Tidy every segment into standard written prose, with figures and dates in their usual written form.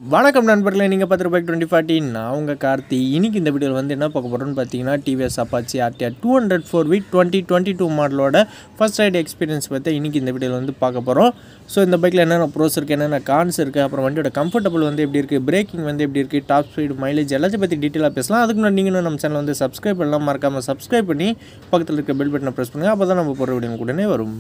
வணக்கம் நண்பர்களே, நீங்கள் பார்த்துட்டு பைக் 2040. நான் உங்கள் கார்த்தி. இன்றைக்கி இந்த வீடியோவில் வந்து என்ன பார்க்க போகிறோன்னு பார்த்தீங்கன்னா, டிவிஎஸ் அப்பாச்சி RTR 204V 2022 மாடலோட ஃபர்ஸ்ட் ரைடு எக்ஸ்பீரியன்ஸ் பற்றி இன்றைக்கி இந்த வீடியோவில் வந்து பார்க்க போகிறோம். ஸோ இந்த பைக்கில் என்னென்ன ப்ரோஸ் இருக்குது, என்னென்ன கான்ஸ் இருக்குது, அப்புறம் வண்டியோட கம்ஃபர்டபுள் வந்து எப்படி இருக்குது, பிரேக்கிங் வந்து எப்படி இருக்குது, டாப் ஸ்பீடு, மைலேஜ் எல்லாத்தையும் பற்றி டீட்டெயிலாக பேசலாம். அதுக்கு முன்னாடி நீங்களும் நம்ம சேனல் வந்து சப்ஸ்கிரைப் பண்ணலாம். மறக்காமல் சப்ஸ்கிரைப் பண்ணி பக்கத்தில் இருக்க பெல் பட்டனை ப்ரெஸ் பண்ணுங்கள். அப்போ தான் நம்ம போகிற வீடியோ உடனே வரும்.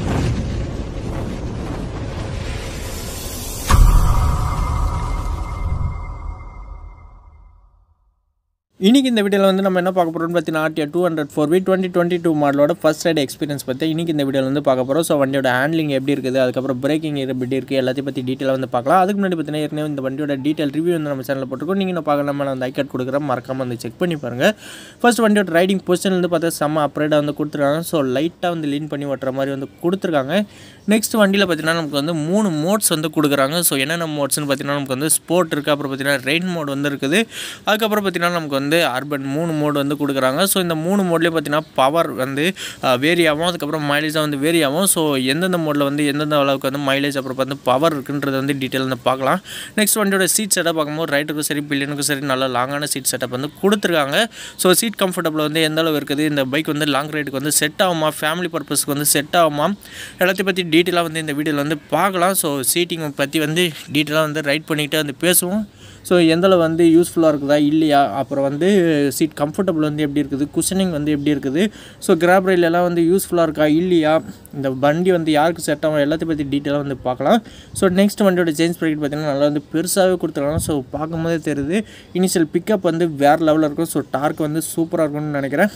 இன்றைக்கி இந்த வீடியோவில் வந்து நம்ம என்ன பார்க்க போகிறோம்னு பார்த்தீங்கன்னா, RTR 204V 2022 மாடலோட ஃபர்ஸ்ட் ரைடு எக்ஸ்பீரியன்ஸ் பற்றி இன்றைக்கி இந்த வீடியோவில் வந்து பார்க்க போகிறோம். ஸோ வண்டியோட ஹேண்ட்லிங் எப்படி இருக்குது, அதுக்கப்புறம் பிரேக்கிங் எப்படி இருக்குது, எல்லாத்தையும் பற்றி டீட்டெயிலாக வந்து பார்க்கலாம். அதுக்கு முன்னாடி பார்த்தீங்கன்னா ஏற்கனவே இந்த வண்டியோட டீட்டெயில் ரிவ்யூ வந்து நம்ம சேனலில் போட்டிருக்கோம். நீங்கள் நான் பார்க்கலாம், நான் அந்த ஐக்கார்ட் கொடுக்குறேன், மறக்காமல் வந்து செக் பண்ணி பாருங்கள். ஃபர்ஸ்ட் வண்டியோட ரைடிங் பொசிஷன்லேருந்து பார்த்தா செம்ம அப்ரைடாக வந்து கொடுத்துருக்காங்க. ஸோ லைட்டாக வந்து லீன் பண்ணி ஓட்டுற மாதிரி வந்து கொடுத்துருக்காங்க. நெக்ஸ்ட் வண்டியில் பார்த்தீங்கன்னா நமக்கு வந்து 3 மோட்ஸ் வந்து கொடுக்குறாங்க. ஸோ என்னென்ன மோட்ஸ்னு பார்த்தீங்கன்னா நமக்கு வந்து ஸ்போர்ட் இருக்குது, அப்புறம் பார்த்தீங்கன்னா ரெயின் மோட் வந்து இருக்குது, அதுக்கப்புறம் பார்த்தீங்கன்னா நமக்கு வந்து அர்பன் 3 மோட் வந்து கொடுக்குறாங்க. ஸோ இந்த 3 மோட்லேயே பார்த்தீங்கன்னா பவர் வந்து வேரி ஆகும், அதுக்கப்புறம் மைலேஜாக வந்து வேரி ஆகும். ஸோ எந்தெந்த மோடில் வந்து எந்தெந்த அளவுக்கு வந்து மைலேஜ் அப்புறம் வந்து பவர் இருக்குன்றது வந்து டீட்டெயில் வந்து பார்க்கலாம். நெக்ஸ்ட் வண்டியோட சீட் செட்டப் பார்க்கும்போது ரைட்டுக்கும் சரி பில்லியனுக்கும் சரி நல்ல லாங்கான சீட் செட்டப் வந்து கொடுத்துருக்காங்க. ஸோ சீட் கம்ஃபர்டபுள் வந்து எந்த அளவு இருக்குது, இந்த பைக் வந்து லாங் ரைடுக்கு வந்து செட் ஆகுமா, ஃபேமிலி பர்பஸ்க்கு வந்து செட் ஆகுமா, எல்லாத்தையும் பற்றி டீட்டெயிலாக வந்து இந்த வீடியோவில் வந்து பார்க்கலாம். ஸோ சீட்டிங் பற்றி வந்து டீட்டெயிலாக வந்து ரைட் பண்ணிக்கிட்டு வந்து பேசுவோம். ஸோ எந்தளவு வந்து யூஸ்ஃபுல்லாக இருக்குதா இல்லையா, அப்புறம் வந்து சீட் கம்ஃபர்டபுள் வந்து எப்படி இருக்குது, குஷனிங் வந்து எப்படி இருக்குது, ஸோ கிராப் ரயிலெல்லாம் வந்து யூஸ்ஃபுல்லாக இருக்கா இல்லையா, இந்த வண்டி வந்து யாருக்கு செட் ஆகும் எல்லாத்தையும் பற்றி டீட்டெயிலாக வந்து பார்க்கலாம். ஸோ நெக்ஸ்ட் வண்டியோட சேஞ்ச் ப்ராக்கெட் பார்த்திங்கன்னா நல்லா வந்து பெருசாகவே கொடுத்துருக்காங்க. ஸோ பார்க்கும்போதே தெரியுது இனிஷியல் பிக்கப் வந்து வேறு லெவலில் இருக்கும். ஸோ டார்க் வந்து சூப்பராக இருக்கும்னு நினைக்கிறேன்.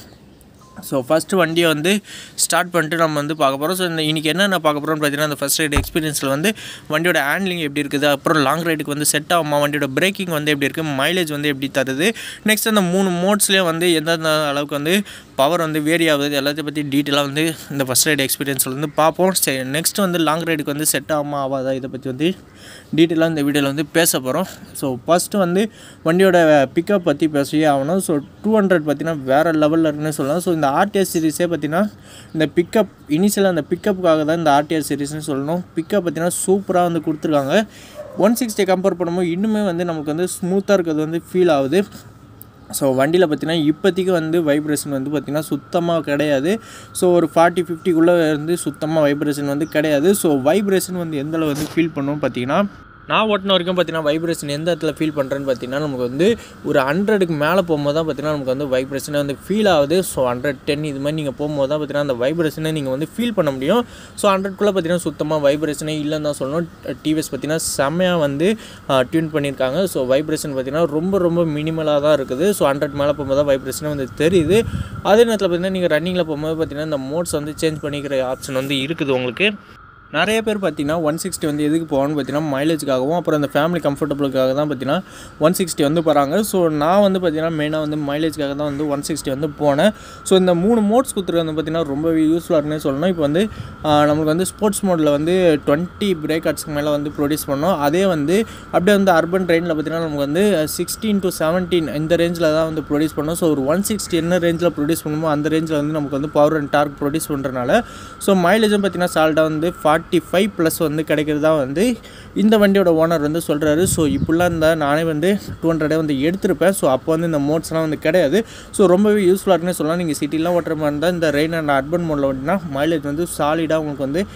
ஸோ ஃபஸ்ட்டு வண்டியை வந்து ஸ்டார்ட் பண்ணிட்டு நம்ம வந்து பார்க்க போகிறோம். ஸோ இந்த இன்றைக்கி என்னென்ன பார்க்க போகிறோம்னு பார்த்தீங்கன்னா, அந்த ஃபஸ்ட் ரைடு எக்ஸ்பீரியன்ஸில் வந்து வண்டியோட ஹேண்ட்லிங் எப்படி இருக்குது, அப்புறம் லாங் ரைடுக்கு வந்து செட் ஆகுமா, வண்டியோட பிரேக்கிங் வந்து எப்படி இருக்குது, மைலேஜ் வந்து எப்படி தருது, நெக்ஸ்ட் அந்த 3 மோட்ஸ்லேயே வந்து எந்தெந்த அளவுக்கு வந்து பவர் வந்து வேரி ஆகுது எல்லாத்தையும் பற்றி டீட்டெயிலாக வந்து இந்த ஃபஸ்ட் ரைடு எக்ஸ்பீரியன்ஸில் வந்து பார்ப்போம். சரி, நெக்ஸ்ட் வந்து லாங் ரைடுக்கு வந்து செட் ஆகுமா ஆகாதா இதை பற்றி வந்து டீட்டெயிலாக இந்த வீடியோவில் வந்து பேச போகிறோம். ஸோ ஃபஸ்ட்டு வந்து வண்டியோட பிக்கப் பற்றி பேசியே ஆகணும். ஸோ 200 பார்த்திங்கன்னா வேறு லெவலில் இருக்குன்னு சொல்லலாம். ஸோ இந்த RTR சீரிஸே பார்த்திங்கன்னா இந்த பிக்கப் இனிஷியலாக அந்த பிக்கப்புக்காக தான் இந்த RTR சீரிஸ்னு சொல்லணும். பிக்கப் பார்த்திங்கன்னா சூப்பராக வந்து கொடுத்துருக்காங்க. 160 கம்பேர் பண்ணும்போது இன்னுமே வந்து நமக்கு வந்து ஸ்மூத்தாக இருக்கிறது வந்து ஃபீல் ஆகுது. ஸோ வண்டியில் பார்த்திங்கன்னா இப்போதைக்கு வந்து வைப்ரேஷன் வந்து பார்த்திங்கன்னா சுத்தமாக கிடையாது. ஸோ ஒரு 40-50குள்ளே வந்து சுத்தமாக வைப்ரேஷன் வந்து கிடையாது. ஸோ வைப்ரேஷன் வந்து எந்தளவு வந்து ஃபீல் பண்ணுவோம் பார்த்திங்கன்னா, நான் ஓட்டின வரைக்கும் பார்த்தீங்கன்னா வைப்ரேஷன் எந்த இடத்துல ஃபீல் பண்ணுறேன்னு பார்த்தீங்கன்னா நமக்கு வந்து ஒரு 100க்கு மேலே போகும்போது தான் பார்த்தீங்கன்னா நமக்கு வந்து வைப்ரேஷனே வந்து ஃபீல் ஆகுது. ஸோ 110 இது மாதிரி நீங்கள் போகும்போது தான் பார்த்தீங்கன்னா அந்த வைப்ரேஷனை நீங்கள் வந்து ஃபீல் பண்ண முடியும். ஸோ 100குள்ளே பார்த்தீங்கன்னா சுத்தமாக வைப்ரேஷனே இல்லைன்னு தான் சொல்லணும். டிவிஎஸ் பார்த்தீங்கன்னா செம்மையாக வந்து டியூன் பண்ணியிருக்காங்க. ஸோ வைப்ரேஷன் பார்த்தீங்கன்னா ரொம்ப மினிமலாக தான் இருக்குது. ஸோ 100 மேலே போகும்போது தான் வைப்ரேஷனே வந்து தெரியுது. அதே நேரத்தில் பார்த்தீங்கன்னா நீங்கள் ரன்னிங்கில் போகும்போது பார்த்தீங்கன்னா இந்த மோட்ஸ் வந்து சேஞ்ச் பண்ணிக்கிற ஆப்ஷன் வந்து இருக்குது உங்களுக்கு. நிறைய பேர் பார்த்தீங்கன்னா 160 வந்து எதுக்கு போவான்னு பார்த்தீங்கன்னா மைலேஜுக்காகவும் அப்புறம் அந்த ஃபேமிலி கம்ஃபர்டபுளுக்காக தான் பார்த்தீங்கன்னா 160 வந்து போகிறாங்க. ஸோ நான் வந்து பார்த்தீங்கன்னா மெயினாக வந்து மைலேஜுக்காக தான் வந்து 160 வந்து போனேன். ஸோ இந்த 3 மோட்ஸ் கொடுத்துருக்க பார்த்தீங்கன்னா ரொம்பவே யூஸ்ஃபுல்லாக இருக்குன்னு சொல்லணும். இப்போ வந்து நம்மளுக்கு வந்து ஸ்போர்ட்ஸ் மோடில் வந்து 20 பிரேக் ஆட்ஸ்க்கு மேலே வந்து ப்ரொடியூஸ் பண்ணோம். அதே வந்து அப்படியே வந்து அர்பன் ட்ரெயினில் பார்த்தீங்கன்னா நமக்கு வந்து 16 to 17 இந்த ரேஞ்சில் தான் வந்து ப்ரொடியூஸ் பண்ணோம். ஸோ ஒரு 160 என்ன ரேஞ்சில் ப்ரொடியூஸ் பண்ணுமோ அந்த ரேஞ்சில் வந்து நமக்கு வந்து பவர் அண்ட் டார்க் ப்ரொடியூஸ் பண்ணுறதுனால ஸோ மைலேஜும் பார்த்தீங்கன்னா சால்ட்டாக வந்து 45+ வந்து கிடைக்கிறதா வந்து இந்த வண்டியோட ஓனர் வந்து சொல்கிறாரு. ஸோ இப்படிலாம் இருந்தால் நானே வந்து 200 வந்து எடுத்திருப்பேன். ஸோ அப்போ வந்து இந்த மோட்ஸ்லாம் வந்து கிடையாது. ஸோ ரொம்பவே யூஸ்ஃபுல்லாக இருக்குன்னு சொல்லலாம். நீங்கள் சிட்டிலாம் ஓட்டுற மாதிரி இருந்தால் இந்த ரெயின் அண்ட் அர்பன் மோடில் ஓட்டினா மைலேஜ் வந்து சாலிடாக உங்களுக்கு வந்து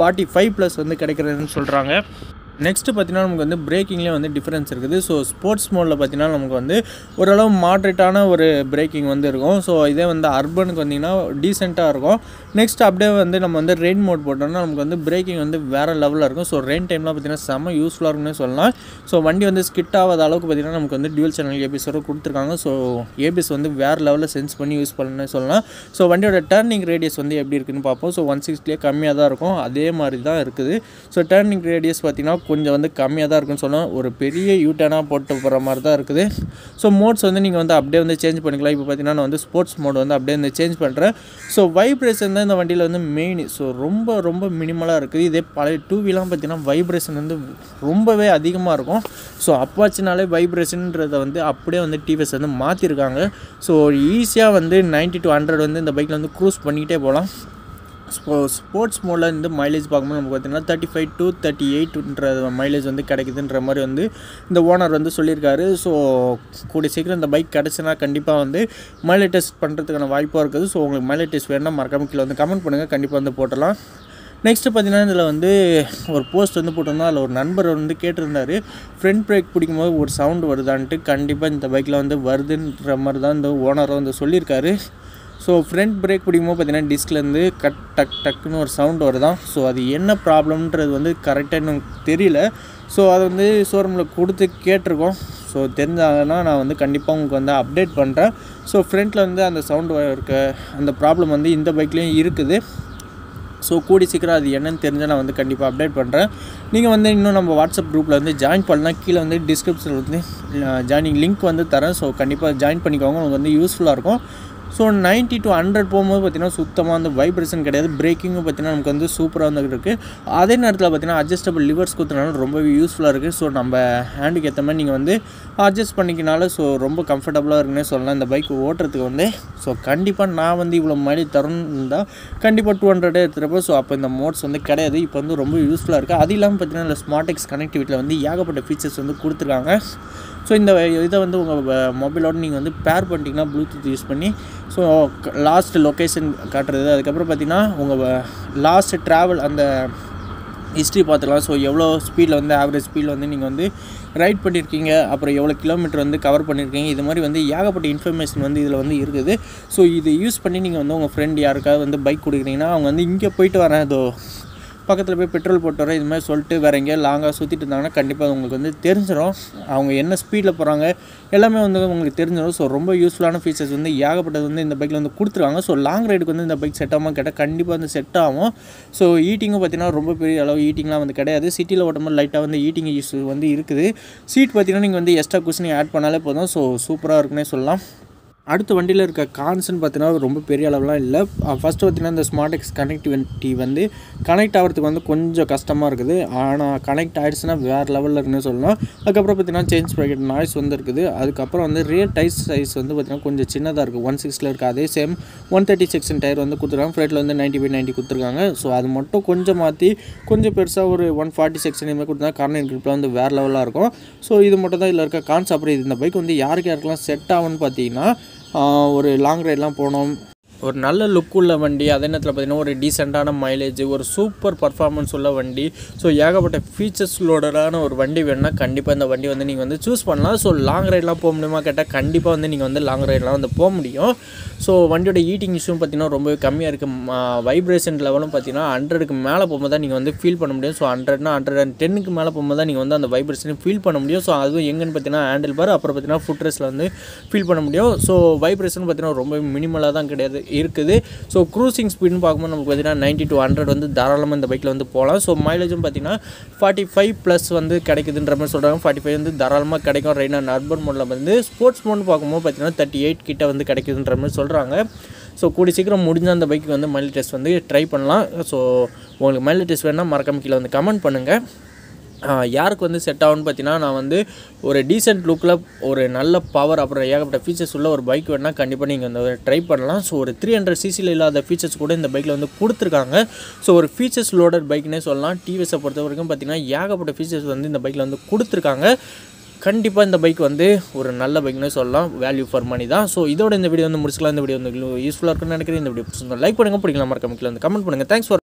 45+ வந்து கிடைக்கிறதுன்னு சொல்கிறாங்க. நெக்ஸ்ட்டு பார்த்தீங்கன்னா நமக்கு வந்து பிரேக்கிங்லேயே வந்து டிஃப்ரென்ஸ் இருக்குது. ஸோ ஸ்போர்ட்ஸ் மோடில் பார்த்தீங்கன்னா நமக்கு வந்து ஓரளவு மாட்ரேட்டான ஒரு பிரேக்கிங் வந்து இருக்கும். ஸோ இதே வந்து அர்பனுக்கு வந்திங்கன்னா டீசெண்டாக இருக்கும். நெக்ஸ்ட் அப்படியே வந்து நம்ம வந்து ரெயின் மோட் போட்டோம்னா நமக்கு வந்து பிரேக்கிங் வந்து வேறு லெவலில் இருக்கும். ஸோ ரெயின் டைம்லாம் பார்த்தீங்கன்னா செம்ம யூஸ்ஃபுல்லாக இருக்குன்னு சொல்லலாம். ஸோ வண்டி வந்து ஸ்கிட் ஆகாத அளவுக்கு பார்த்தீங்கன்னா நமக்கு வந்து டியூவல் சேனல் ஏபிஎஸ் கொடுத்துருக்காங்க. ஸோ ஏபிஎஸ் வந்து வேறு லெவலில் சென்ஸ் பண்ணி யூஸ் பண்ணணும்னு சொல்லலாம். ஸோ வண்டியோட டர்னிங் ரேடியஸ் வந்து எப்படி இருக்குன்னு பார்ப்போம். ஸோ 160 கம்மியாக தான் இருக்கும், அதே மாதிரி தான் இருக்குது. ஸோ டர்னிங் ரேடியஸ் பார்த்தீங்கன்னா கொஞ்சம் வந்து கம்மியாக தான் இருக்குன்னு சொல்லலாம். ஒரு பெரிய யூட்டர்னாக போட்டு போகிற மாதிரி தான் இருக்குது. ஸோ மோட்ஸ் வந்து நீங்கள் வந்து அப்படியே வந்து சேஞ்ச் பண்ணிக்கலாம். இப்போ பார்த்தீங்கன்னா நான் வந்து ஸ்போர்ட்ஸ் மோட் வந்து அப்படியே வந்து சேஞ்ச் பண்ணுறேன். ஸோ வைப்ரேஷன் தான் இந்த வண்டியில் வந்து மெயின். ஸோ ரொம்ப மினிமலாக இருக்குது. இதே பழைய 2வீலாம் பார்த்தீங்கன்னா வைப்ரேஷன் வந்து ரொம்பவே அதிகமாக இருக்கும். ஸோ அப்பாச்சினாலே வைப்ரேஷன்ன்றதை வந்து அப்படியே வந்து டிவிஎஸ் வந்து மாற்றிருக்காங்க. ஸோ ஈஸியாக வந்து 90 to 100 வந்து இந்த பைக்கில் வந்து க்ரூஸ் பண்ணிக்கிட்டே போகலாம். ஸ்போர்ட்ஸ் மோடில் இந்த மைலேஜ் பார்க்கும்போது நமக்கு பார்த்திங்கன்னா 35 to 38ன்ற மைலேஜ் வந்து கிடைக்குதுன்ற மாதிரி வந்து இந்த ஓனர் வந்து சொல்லியிருக்காரு. ஸோ கூடிய சீக்கிரம் இந்த பைக் கிடச்சுன்னா கண்டிப்பாக வந்து மைலேஜ் டெஸ்ட் பண்ணுறதுக்கான வாய்ப்பாக இருக்குது. ஸோ உங்களுக்கு மைலேஜ் டெஸ்ட் வேணும்னா மறக்காம கீழே வந்து கமெண்ட் பண்ணுங்கள், கண்டிப்பாக வந்து போட்டலாம். நெக்ஸ்ட்டு பார்த்திங்கன்னா இதில் வந்து ஒரு போஸ்ட் வந்து போட்டிருந்தோம். அதில் ஒரு நண்பர் வந்து கேட்டிருந்தார், ஃப்ரண்ட் பிரேக் பிடிக்கும்போது ஒரு சவுண்டு வருதான்ட்டு. கண்டிப்பாக இந்த பைக்கில் வந்து வருதுன்ற மாதிரி தான் இந்த ஓனரை வந்து சொல்லியிருக்காரு. ஸோ ஃப்ரண்ட் பிரேக் பிடிக்கும்போது பார்த்திங்கன்னா டிஸ்க்லேருந்து டக்குன்னு ஒரு சவுண்ட் வருதான். ஸோ அது என்ன ப்ராப்ளம்ன்றது வந்து கரெக்டாக எனக்கு தெரியல. ஸோ அதை வந்து ஷோரூமில் கொடுத்து கேட்டிருக்கோம். ஸோ தெரிஞ்சாங்கன்னா நான் வந்து கண்டிப்பாக உங்களுக்கு வந்து அப்டேட் பண்ணுறேன். ஸோ ஃப்ரண்ட்டில் வந்து அந்த சவுண்டு இருக்க அந்த ப்ராப்ளம் வந்து இந்த பைக்லேயும் இருக்குது. ஸோ கூடி சீக்கிரம் அது என்னென்னு தெரிஞ்சால் நான் வந்து கண்டிப்பாக அப்டேட் பண்ணுறேன். நீங்கள் வந்து இன்னும் நம்ம வாட்ஸ்அப் குரூப்பில் வந்து ஜாயின் பண்ணலாம். கீழே வந்து டிஸ்கிரிப்ஷனில் வந்து ஜாயினிங் லிங்க் வந்து தரேன். ஸோ கண்டிப்பாக ஜாயின் பண்ணிக்கோங்க, உங்களுக்கு வந்து யூஸ்ஃபுல்லாக இருக்கும். ஸோ 90 to 100 போகும்போது பார்த்திங்கன்னா சுத்தமாக வந்து வைப்ரேஷன் கிடையாது. பிரேக்கிங்கும் பார்த்திங்கன்னா நமக்கு வந்து சூப்பராக வந்துகிட்டு இருக்குது. அதே நேரத்தில் பார்த்திங்கன்னா அட்ஜஸ்டபிள் லிவர்ஸ் கொடுத்தனால ரொம்பவே யூஸ்ஃபுல்லாக இருக்குது. ஸோ நம்ம ஹேண்டுக்கு ஏற்ற மாதிரி நீங்கள் வந்து அட்ஜஸ்ட் பண்ணிக்கினால ஸோ ரொம்ப கம்ஃபர்டபுளாக இருக்குன்னே சொல்லலாம் இந்த பைக் ஓட்டுறதுக்கு வந்து. ஸோ கண்டிப்பாக நான் வந்து இவ்வளோ மைலேஜ் தரணும் தான் கண்டிப்பாக 200 எடுத்துகிறப்போ. ஸோ அப்போ இந்த மோட்ஸ் வந்து கிடையாது. இப்போ வந்து ரொம்ப யூஸ்ஃபுல்லாக இருக்குது. அது இல்லாமல் பார்த்திங்கன்னா இந்த ஸ்மார்ட் கனெக்டிவிட்டியில் வந்து ஏகப்பட்ட ஃபீச்சர்ஸ் வந்து கொடுத்துருக்காங்க. ஸோ இந்த இதை வந்து உங்கள் மொபைலோடு நீங்கள் வந்து பேர் பண்ணிட்டீங்கன்னா ப்ளூடூத் யூஸ் பண்ணி ஸோ லாஸ்ட் லொக்கேஷன் காட்டுறது, அதுக்கப்புறம் பார்த்திங்கன்னா உங்கள் லாஸ்ட் ட்ராவல் அந்த ஹிஸ்ட்ரி பார்த்துக்கலாம். ஸோ எவ்வளோ ஸ்பீடில் வந்து ஆவரேஜ் ஸ்பீடில் வந்து நீங்கள் வந்து ரைட் பண்ணியிருக்கீங்க, அப்புறம் எவ்வளோ கிலோமீட்டர் வந்து கவர் பண்ணியிருக்கீங்க, இது மாதிரி வந்து ஏகப்பட்ட இன்ஃபர்மேஷன் வந்து இதில் வந்து இருக்குது. ஸோ இதை யூஸ் பண்ணி நீங்கள் வந்து உங்கள் ஃப்ரெண்ட் யாருக்காவது வந்து பைக் கொடுக்குறீங்கன்னா அவங்க வந்து இங்கே போயிட்டு வரேன், இதோ பக்கத்தில் போய் பெட்ரோல் போட்டு வரேன், இது மாதிரி சொல்லிட்டு வேறு எங்கேயா லாங்காக சுற்றிட்டு இருந்தாங்கன்னா கண்டிப்பாக உங்களுக்கு வந்து தெரிஞ்சிடும். அவங்க என்ன ஸ்பீடில் போகிறாங்க எல்லாமே வந்து உங்களுக்கு தெரிஞ்சிடும். ஸோ ரொம்ப யூஸ்ஃபுல்லான ஃபீச்சர்ஸ் வந்து ஏகப்பட்டது வந்து இந்த பைக்கில் வந்து கொடுத்துருவாங்க. ஸோ லாங் ரைடுக்கு வந்து இந்த பைக் செட் ஆகாமல் கேட்டால் கண்டிப்பாக வந்து செட் ஆகும். ஸோ ஈட்டிங்கும் பார்த்திங்கன்னா ரொம்ப பெரிய அளவு ஈட்டிங்லாம் வந்து கிடையாது. சிட்டியில் ஓட்டும்போது லைட்டாக வந்து ஈட்டிங் இஷ்யூ வந்து இருக்குது. சீட் பார்த்திங்கன்னா நீங்கள் வந்து எக்ஸ்ட்ரா குஷனிங் ஆட் பண்ணாலே போதும். ஸோ சூப்பராக இருக்குன்னே சொல்லலாம். அடுத்த வண்டியில் இருக்க கான்ஸ்ன்னு பார்த்தீங்கன்னா ரொம்ப பெரிய அளவுலாம் இல்லை. ஃபஸ்ட்டு பார்த்திங்கன்னா இந்த ஸ்மார்ட் கனெக்டிவிட்டி வந்து கனெக்ட் ஆகிறதுக்கு வந்து கொஞ்சம் கஷ்டமாக இருக்குது. ஆனால் கனெக்ட் ஆகிடுச்சுன்னா வேறு லெவலில் இருக்குன்னு சொல்லலாம். அதுக்கப்புறம் பார்த்திங்கன்னா சேஞ்ச் ப்ராக்கெட் நாய்ஸ் வந்து இருக்குது. அதுக்கப்புறம் வந்து ரியல் டயர் சைஸ் வந்து பார்த்திங்கன்னா கொஞ்சம் சின்னதாக இருக்குது. 160 இருக்குது. அதே சேம் 130 செக்ஷன் டயர் வந்து கொடுத்துருக்காங்க. ஃப்ரண்ட்டில் வந்து 90/90 கொடுத்துருக்காங்க. ஸோ அது மட்டும் கொஞ்சம் மாற்றி கொஞ்சம் பெருசாக ஒரு 140 செக்ஷன் இதுமாதிரி கொடுத்தா கார்னர் கிரிப்பில் வந்து வேறு லெவலாக இருக்கும். ஸோ இது மட்டும் தான் இதில் இருக்க கான்ஸ். அப்புறம் இந்த பைக் வந்து யாருக்கெல்லாம் செட் ஆகும்னு பார்த்தீங்கன்னா ஒரு லாங் ரைட்லாம் போனோம், ஒரு நல்ல லுக் உள்ள வண்டி, அதே நேரத்தில் பார்த்திங்கன்னா ஒரு டீசெண்டான மைலேஜ், ஒரு சூப்பர் பர்ஃபார்மன்ஸ் உள்ள வண்டி, ஸோ ஏகப்பட்ட ஃபீச்சர்ஸ்லோடரான ஒரு வண்டி வேணுன்னா கண்டிப்பாக இந்த வண்டி வந்து நீங்கள் வந்து சூஸ் பண்ணலாம். ஸோ லாங் ரைட்லாம் போக முடியுமா கேட்டால் கண்டிப்பாக வந்து நீங்கள் வந்து லாங் ரைட்லாம் வந்து போக முடியும். ஸோ வண்டியோட ஈட்டிங் இஷ்யூ பார்த்திங்கன்னா ரொம்பவே கம்மியாக இருக்குது. வைப்ரேஷன் லெவலும் பார்த்திங்கன்னா 100க்கு மேலே போகும்போது தான் நீங்கள் வந்து ஃபீல் பண்ண முடியும். ஸோ 100னா 110க்கு மேலே போகும்போது தான் நீங்கள் வந்து அந்த வைப்ரேஷனை ஃபீல் பண்ண முடியும். ஸோ அதுவும் எங்கன்னு பார்த்தீங்கன்னா ஹேண்டில் பார், அப்புறம் பார்த்திங்கன்னா ஃபுட் ரெஸ்ட்டில் வந்து ஃபீல் பண்ண முடியும். ஸோ வைப்ரேஷன் பார்த்திங்கன்னா ரொம்ப மினிமலாக தான் கிடையாது இருக்குது. ஸோ க்ரூசிங் ஸ்பீடுன்னு பார்க்கும்போது நமக்கு பார்த்திங்கன்னா 90 to 100 வந்து தாராளமாக இந்த பைக்கில் வந்து போகலாம். ஸோ மைலேஜும் பார்த்திங்கன்னா 45+ வந்து கிடைக்குதுன்ற மாதிரி சொல்கிறாங்க. 45 வந்து தாராளமாக கிடைக்கும். ரைட் அண்ட் அர்பன் மோடில் வந்து ஸ்போர்ட்ஸ் மோட்னு பார்க்கும்போது பார்த்திங்கன்னா 38 கிட்ட வந்து கிடைக்குதுன்ற மாதிரி சொல்கிறாங்க. ஸோ கூடி சீக்கிரம் முடிஞ்சால் அந்த பைக்கு வந்து மைலேஜ் டெஸ்ட் வந்து ட்ரை பண்ணலாம். ஸோ உங்களுக்கு மைலேஜ் டெஸ்ட் வேணால் மறக்காம கீழே வந்து கமெண்ட் பண்ணுங்கள். யாருக்கு வந்து செட் ஆகும்னு பார்த்தீங்கன்னா நான் வந்து ஒரு டீசென்ட் லுக்கில் ஒரு நல்ல பவர் அப்புறம் ஏகப்பட்ட ஃபீச்சர்ஸ் உள்ள ஒரு பைக் வேணால் கண்டிப்பாக நீங்கள் வந்து ட்ரை பண்ணலாம். ஸோ ஒரு 300cc இல்லாத ஃபீச்சர்ஸ் கூட இந்த பைக்கில் வந்து கொடுத்துருக்காங்க. ஸோ ஒரு ஃபீச்சர்ஸ் லோடட் பைக்னே சொல்லலாம். டிவிஎஸை பொறுத்த வரைக்கும் பார்த்திங்கன்னா ஏகப்பட்ட ஃபீச்சர்ஸ் வந்து இந்த பைக்கில் வந்து கொடுத்துருக்காங்க. கண்டிப்பாக இந்த பைக் வந்து ஒரு நல்ல பைக்னே சொல்லலாம். வேல்யூ ஃபார் மணி தான். ஸோ இதோட இந்த வீடியோ வந்து முடிச்சுக்கலாம். இந்த வீடியோ வந்து யூஸ்ஃபுல்லாக இருக்குன்னு நினைக்கிறேன். இந்த வீடியோ லைக் பண்ணுங்கள், பிடிக்கலாம் மறக்காம கீழே வந்து கமெண்ட் பண்ணுங்கள். Thanks for